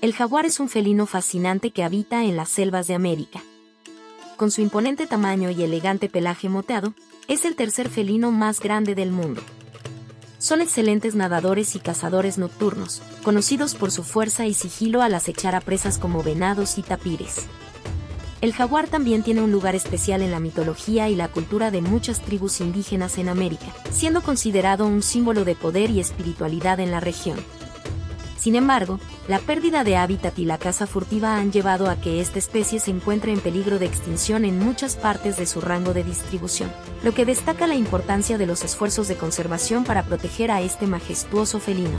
El jaguar es un felino fascinante que habita en las selvas de América. Con su imponente tamaño y elegante pelaje moteado, es el tercer felino más grande del mundo. Son excelentes nadadores y cazadores nocturnos, conocidos por su fuerza y sigilo al acechar a presas como venados y tapires. El jaguar también tiene un lugar especial en la mitología y la cultura de muchas tribus indígenas en América, siendo considerado un símbolo de poder y espiritualidad en la región. Sin embargo, la pérdida de hábitat y la caza furtiva han llevado a que esta especie se encuentre en peligro de extinción en muchas partes de su rango de distribución, lo que destaca la importancia de los esfuerzos de conservación para proteger a este majestuoso felino.